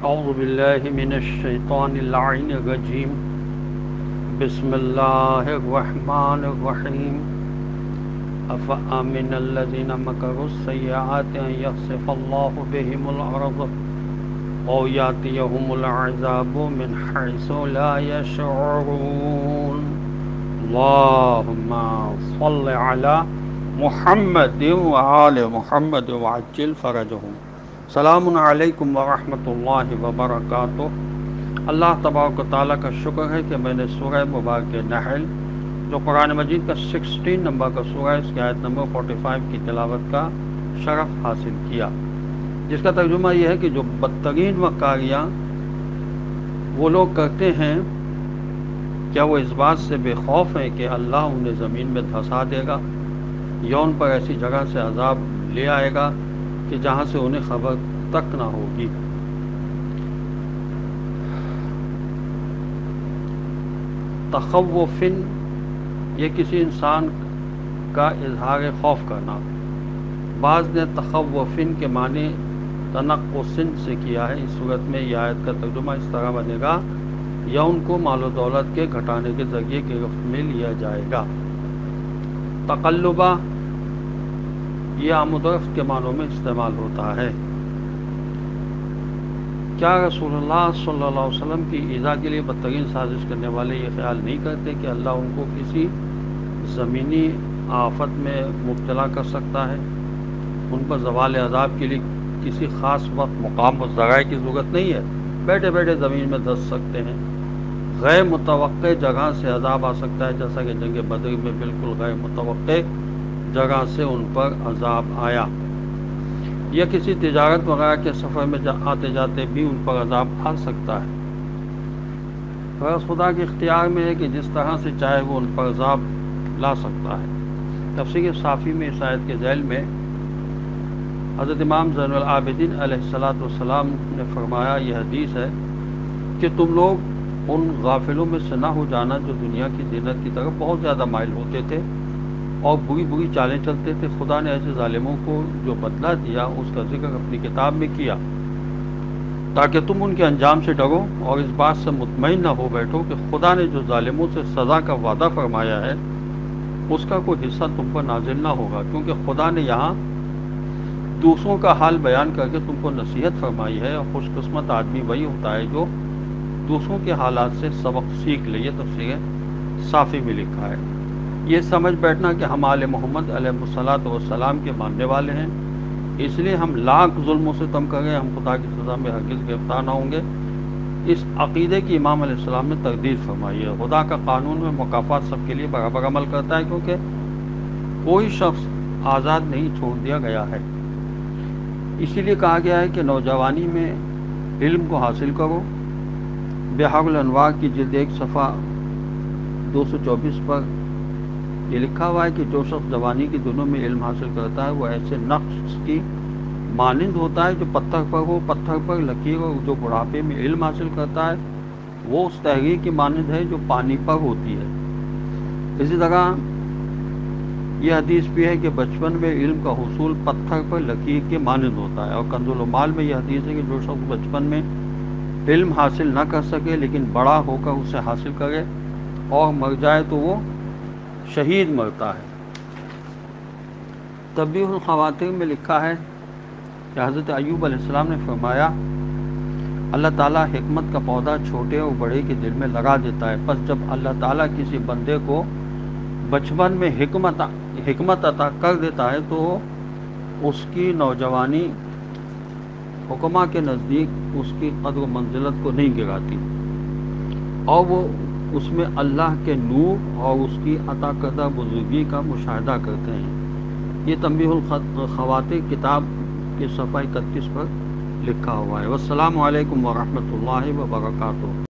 اعوذ باللہ من الشیطان اللعین الرجیم بسم اللہ الرحمن الرحیم افامن الذین مکروا السیئات ان یخسف اللہ بهم الارض او یاتیہم العذاب من حیث لا یشعرون اللہم صل علی محمد وآل محمد وعجل فرجہم۔ السلام علیکم ورحمۃ اللہ وبرکاتہ۔ اللہ تبارک و تعالیٰ کا شکر ہے کہ میں نے سورہ مبارک نحل جو قرآن مجید کا 16 نمبر کا سورہ اس کی آیت نمبر 45 کی تلاوت کا شرف حاصل کیا، جس کا ترجمہ یہ ہے کہ جو بدترین مکاریاں وہ لوگ کرتے ہیں، کیا وہ اس بات سے بے خوف ہیں کہ اللہ انہیں زمین میں دھسا دے گا یا ان پر ایسی جگہ سے عذاب لے آئے گا کہ جہاں سے انہیں خبر تک نہ ہوگی۔ تخوفن یہ کسی انسان کا اظہار خوف کرنا۔ بعض نے تخوفن کے معنی تنقصن سے کیا ہے۔ اس صورت میں یہ آیت کا ترجمہ اس طرح بنے گا، یا ان کو مال و دولت کے گھٹانے کے ذریعے گرفت میں لیا جائے گا۔ تقلبہ یہ آمد و رفت کے معنوں میں استعمال ہوتا ہے۔ کیا رسول اللہ صلی اللہ علیہ وسلم کی ایذا کے لیے بدترین سازش کرنے والے یہ خیال نہیں کرتے کہ اللہ ان کو کسی زمینی آفت میں مبتلا کر سکتا ہے؟ ان پر زوال عذاب کے لیے کسی خاص وقت، مقام و ذرائع کی ضرورت نہیں ہے، بیٹھے بیٹھے زمین میں دھس سکتے ہیں۔ غیر متوقع جگہ سے عذاب آ سکتا ہے، جیسا کہ جنگ بدر میں بالکل غیر متوقع جگہ سے ان پر عذاب آیا، یا کسی تجارت وغیرہ کے سفر میں آتے جاتے بھی ان پر عذاب آ سکتا ہے۔ بس خدا کے اختیار میں ہے کہ جس طرح سے چاہے وہ ان پر عذاب لا سکتا ہے۔ تفسیر صافی میں اس آیت کے ذیل میں حضرت امام زین العابدین علیہ السلام نے فرمایا، یہ حدیث ہے کہ تم لوگ ان غافلوں میں سے نہ ہو جانا جو دنیا کی زینت کی طرف بہت زیادہ مائل ہوتے تھے اور بری بری چالیں چلتے تھے۔ خدا نے ایسے ظالموں کو جو بدلہ دیا اس کا ذکر اپنی کتاب میں کیا تاکہ تم ان کے انجام سے ڈرو اور اس بات سے مطمئن نہ ہو بیٹھو کہ خدا نے جو ظالموں سے سزا کا وعدہ فرمایا ہے اس کا کوئی حصہ تم پر نازل نہ ہوگا، کیونکہ خدا نے یہاں دوسروں کا حال بیان کر کے تم کو نصیحت فرمائی ہے، اور خوش قسمت آدمی وہی ہوتا ہے جو دوسروں کے حالات سے سبق سیکھ لے۔ یہ تفسیر صافی میں لکھا ہے۔ یہ سمجھ بیٹھنا کہ ہم آل محمد علیہ الصلوۃ والسلام کے ماننے والے ہیں، اس لیے ہم لاکھ ظلم و ستم کریں ہم خدا کی سزا میں ہرگز گرفتار نہ ہوں گے، اس عقیدے کی امام علیہ السلام نے تردید فرمائی ہے۔ خدا کا قانون میں مکافات سب کے لیے برابر عمل کرتا ہے، کیونکہ کوئی شخص آزاد نہیں چھوڑ دیا گیا ہے۔ اسی لیے کہا گیا ہے کہ نوجوانی میں علم کو حاصل کرو۔ بحار الانوار کی جلد 1 صفحہ 224 پر یہ لکھا ہوا ہے کہ جو شخص جوانی کے دنوں میں علم حاصل کرتا ہے وہ ایسے نقش کی مانند ہوتا ہے جو پتھر پر ہو، پتھر پر لکیر، اور جو بڑھاپے میں علم حاصل کرتا ہے وہ اس تحریر کی مانند ہے جو پانی پر ہوتی ہے۔ اسی طرح یہ حدیث بھی ہے کہ بچپن میں علم کا حصول پتھر پر لکیر کے مانند ہوتا ہے، اور کنز العمال میں یہ حدیث ہے کہ جو شخص بچپن میں علم حاصل نہ کر سکے لیکن بڑا ہو کر اسے حاصل کرے اور مر جائے تو وہ شہید مرتا ہے۔ تنبیہ الخواطر میں لکھا ہے کہ حضرت ایوب علیہ السلام نے فرمایا، اللہ تعالیٰ حکمت کا پودا چھوٹے اور بڑے کے دل میں لگا دیتا ہے، پس جب اللہ تعالیٰ کسی بندے کو بچپن میں حکمت عطا کر دیتا ہے تو اس کی نوجوانی حکماء کے نزدیک اس کی قدر و منزلت کو نہیں گراتی، اور وہ اس میں اللہ کے نور اور اس کی عطا کردہ بزرگی کا مشاہدہ کرتے ہیں۔ یہ تنبیہ الخواطر کتاب کے صفحہ 31 پر لکھا ہوا ہے۔ والسلام علیکم ورحمۃ اللہ وبرکاتہ۔